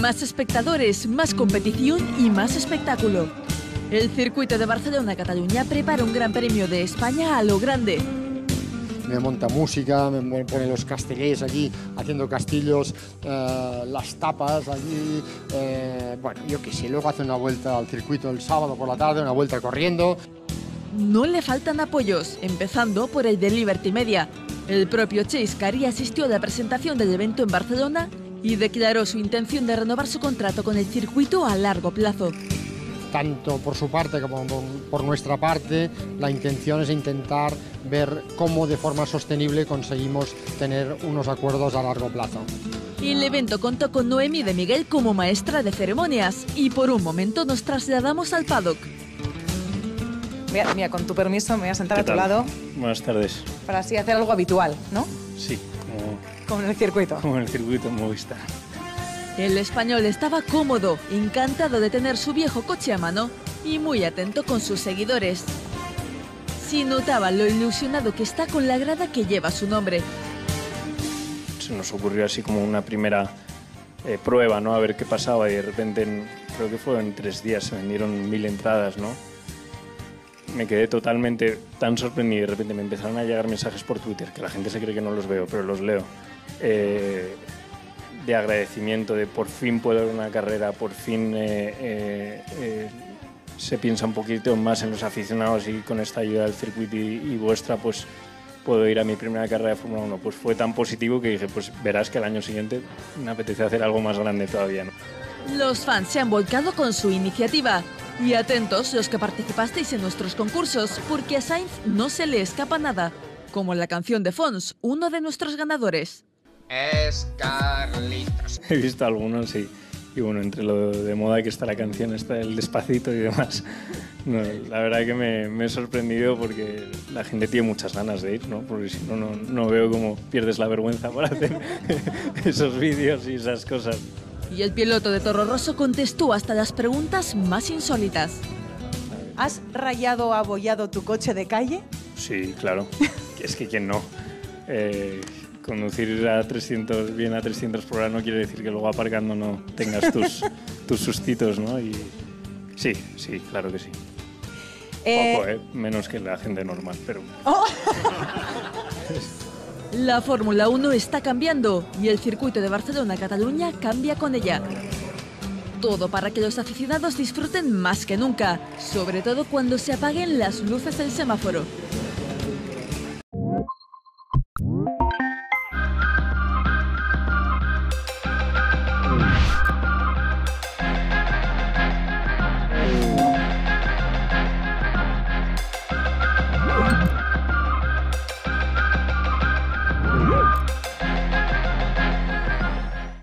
Más espectadores, más competición y más espectáculo. El circuito de Barcelona-Cataluña prepara un Gran Premio de España a lo grande. Me monta música, me pone los castellers allí haciendo castillos, las tapas allí, bueno, yo qué sé, luego hace una vuelta al circuito el sábado por la tarde, una vuelta corriendo. No le faltan apoyos, empezando por el de Liberty Media. El propio Chase Carey asistió a la presentación del evento en Barcelona y declaró su intención de renovar su contrato con el circuito a largo plazo. Tanto por su parte como por nuestra parte, la intención es intentar ver cómo de forma sostenible conseguimos tener unos acuerdos a largo plazo. El evento contó con Noemí de Miguel como maestra de ceremonias y por un momento nos trasladamos al paddock. Mira, con tu permiso me voy a sentar a tu lado. Buenas tardes. Para así hacer algo habitual, ¿no? Sí, como en el circuito. Como en el circuito en Movistar. El español estaba cómodo, encantado de tener su viejo coche a mano y muy atento con sus seguidores. Sí notaba lo ilusionado que está con la grada que lleva su nombre. Se nos ocurrió así como una primera prueba, ¿no? A ver qué pasaba y de repente, creo que fue en 3 días, se vendieron 1000 entradas, ¿no? Me quedé totalmente tan sorprendido y de repente me empezaron a llegar mensajes por Twitter, que la gente se cree que no los veo, pero los leo, de agradecimiento, de por fin puedo ver una carrera, por fin se piensa un poquito más en los aficionados y con esta ayuda del circuito y vuestra, pues puedo ir a mi primera carrera de Fórmula 1. Pues fue tan positivo que dije, pues verás que el año siguiente me apetece hacer algo más grande todavía, ¿no? Los fans se han volcado con su iniciativa. Y atentos los que participasteis en nuestros concursos, porque a Sainz no se le escapa nada, como la canción de Fons, uno de nuestros ganadores. Es Carlitos. He visto algunos, sí. Y bueno, entre lo de moda que está la canción, está el Despacito y demás. No, la verdad que me he sorprendido porque la gente tiene muchas ganas de ir, ¿no? Porque si no, no veo cómo pierdes la vergüenza por hacer esos vídeos y esas cosas. Y el piloto de Toro Rosso contestó hasta las preguntas más insólitas. ¿Has rayado o abollado tu coche de calle? Sí, claro. Es que ¿quién no? Conducir a 300, bien a 300 por hora no quiere decir que luego aparcando no tengas tus sustitos, ¿no? Y sí, claro que sí. Poco, menos que la gente normal, pero... Oh. La Fórmula 1 está cambiando y el circuito de Barcelona-Cataluña cambia con ella. Todo para que los aficionados disfruten más que nunca, sobre todo cuando se apaguen las luces del semáforo.